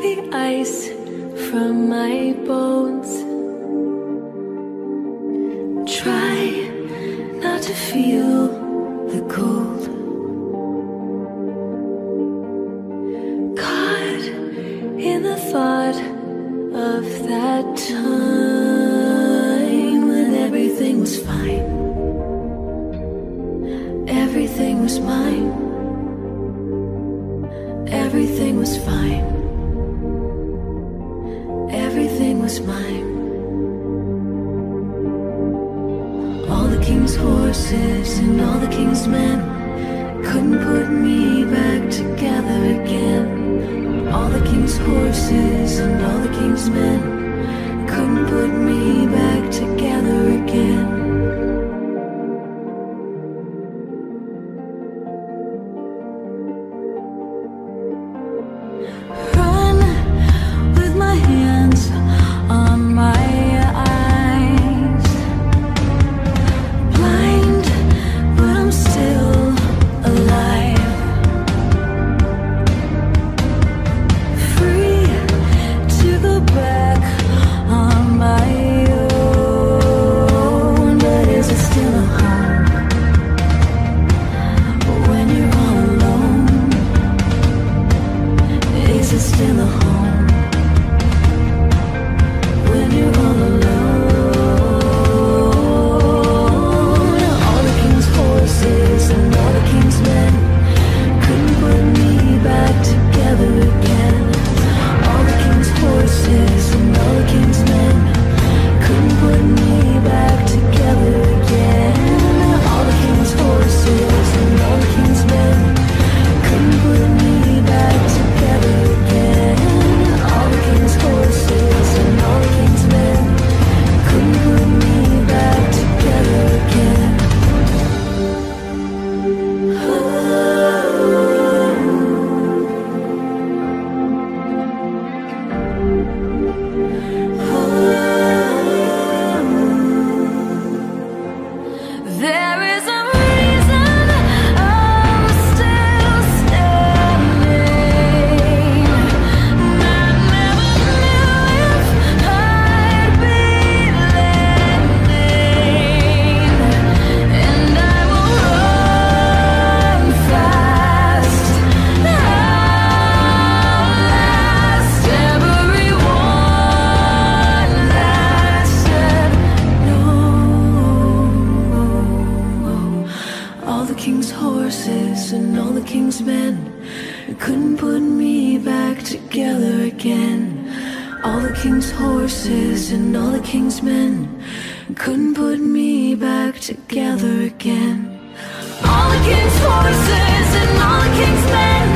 the ice from my bones. Try not to feel the cold. Caught in the thought of that time when everything was fine. Everything was mine. Everything was fine. Everything was mine. All the king's horses and all the king's men couldn't put me back together again. All the king's horses and all the king's men couldn't put me back together again. Run with my hands on my eyes. Blind, but I'm still alive. Free to go back on my own. But is it still a home when you're all alone? Is it still a home when you're all alone? All the king's horses and all the king's men couldn't put me back together again. All the king's horses and all the king's men couldn't put me back together again. All the king's horses and all the king's men couldn't put me back together again. All the king's horses and all the king's men couldn't put me back together again. There is a reason I'm still standing. I never knew if I'd be landing, and I will run fast. Outlast everyone that said no. All the king's horses and all the king's men couldn't put me back together again. All the king's horses and all the king's men couldn't put me back together again. All the king's horses and all the king's men